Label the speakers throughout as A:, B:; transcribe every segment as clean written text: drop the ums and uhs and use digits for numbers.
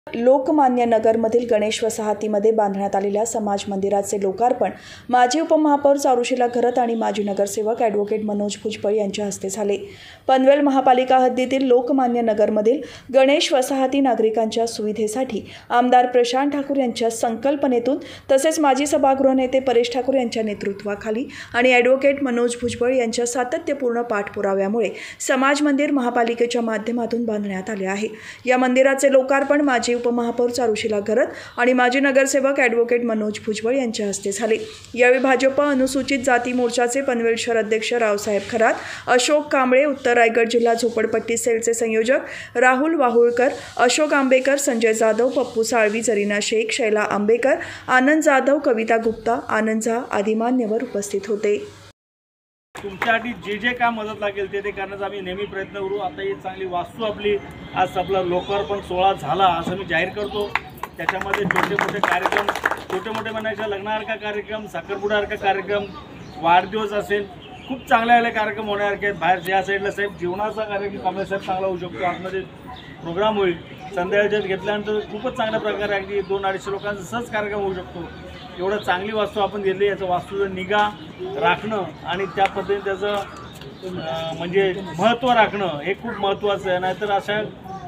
A: लोकमान्य नगरमधील गणेश वसाहतीमध्ये बांधण्यात आलेल्या समाज मंदिराचे लोकार्पण माजी उपमहापौर चारुशीला घरत आणि माजी नगरसेवक ॲडव्होकेट मनोज भुजबळ यांच्या हस्ते झाले। पनवेल महापालिका हद्दीतील लोकमान्य नगरमधील गणेश वसाहती नागरिकांच्या सुविधेसाठी आमदार प्रशांत ठाकूर यांच्या संकल्पनेतून तसेच माजी सभागृह नेते परेश ठाकूर यांच्या नेतृत्वाखाली आणि ॲडव्होकेट मनोज भुजबळ यांच्या सातत्यपूर्ण पाठपुराव्यामुळे समाज मंदिर महापालिकेच्या माध्यमातून बांधण्यात आले आहे। या मंदिराचे लोकार्पण माजी उपमहापौर चारुशीला घरत आणि माजी नगरसेवक ॲडव्होकेट मनोज भुजबळ यांच्या हस्ते झाले। यावेळी भाजप अनुसूचित जाती मोर्चाचे पनवेल शहर अध्यक्ष रावसाहेब खरात, अशोक कांबळे, उत्तर रायगड जिल्हा झोपडपट्टी सेलचे संयोजक राहुल वाहुळकर, अशोक आंबेकर, संजय जाधव, पप्पू साळवी, जरीना शेख, शैला आंबेकर, आनंद जाधव, कविता गुप्ता, आनंद झा आदी मान्यवर उपस्थित होते।
B: तुमच्यासाठी जे जे काय मदत लागेल ते करण्याचा आम्ही नेहमी प्रयत्न करू। आता ही चांगली वास्तू आज आपला लोकार्पण सोहळा झाला असं मी जाहीर करतो। त्याच्यामध्ये छोटे मोठे कार्यक्रम, छोटे मोठे म्हणायचे लग्नासारखा कार्यक्रम, साखरपुड्यासारखा कार्यक्रम, वाढदिवस असेल, खूप चांगले कार्यक्रम होण्यासारखे आहेत। बाहेर या साईडला साहेब जेवणाचा कार्यक्रम कमलेसाहेब चांगला होऊ शकतो, आतमध्ये प्रोग्राम होईल। संध्याकाळच्यात घेतल्यानंतर खूपच चांगल्या प्रकारे अगदी 200-250 लोकांचा सहज कार्यक्रम होऊ शकतो। एवढं चांगली वास्तू आपण घेतली, याचं वास्तूचं निगा राखणं आणि त्या पद्धतीने त्याचं म्हणजे महत्त्व राखणं हे खूप महत्त्वाचं आहे। नाहीतर अशा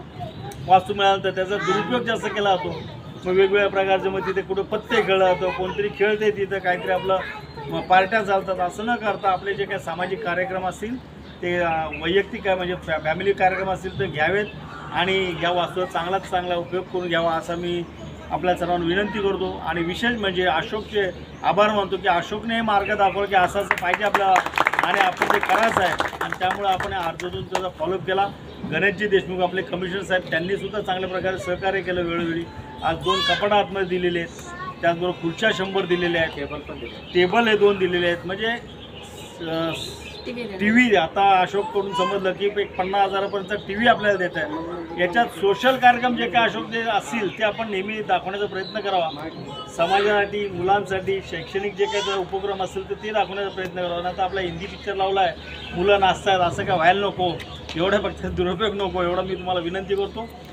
B: वास्तू मिळालं तर त्याचा दुरुपयोग जास्त केला जातो। मग वेगवेगळ्या प्रकारचं मग तिथे कुठं पत्ते खेळलं जातं, कोणतरी खेळते, तिथं काहीतरी आपलं पार्ट्या चालतात। असं न करता आपले जे काही सामाजिक कार्यक्रम असतील ते वैयक्तिक आहे म्हणजे फॅमिली कार्यक्रम असतील तर घ्यावेत आणि या वास्तूचा चांगलाच चांगला उपयोग करून घ्यावा असं मी आपल्या सर्वांना विनंती करतो। आणि विशेष म्हणजे अशोकचे आभार मानतो की अशोकने हे मार्ग दाखवला की असं पाहिजे आपल्याला आणि आपण ते करायचं आहे आणि त्यामुळे आपण अर्जातून त्याचा फॉलोअप केला। गणेशजी देशमुख आपले कमिशनर साहेब त्यांनीसुद्धा चांगल्या प्रकारे सहकार्य केलं वेळोवेळी। आज 2 कपाट आतमध्ये दिलेले आहेत, त्याचबरोबर खुर्च्या 100 दिलेल्या आहेत, टेबल हे 2 दिलेले आहेत। म्हणजे टी व्ही आता अशोककडून समजलं की एक 50,000पर्यंतचा टी व्ही आपल्याला देत आहे। याच्यात सोशल कार्यक्रम जे काय अशोक जे असतील ते आपण नेहमी दाखवण्याचा प्रयत्न करावा। समाजासाठी, मुलांसाठी शैक्षणिक जे काही उपक्रम असतील तर ते दाखवण्याचा प्रयत्न करावा। नाही तर आपला हिंदी पिक्चर लावला आहे, मुलं नाचतात, असं काय व्हायला नको, एवढ्या फक्त दुरुपयोग नको, एवढं मी तुम्हाला विनंती करतो।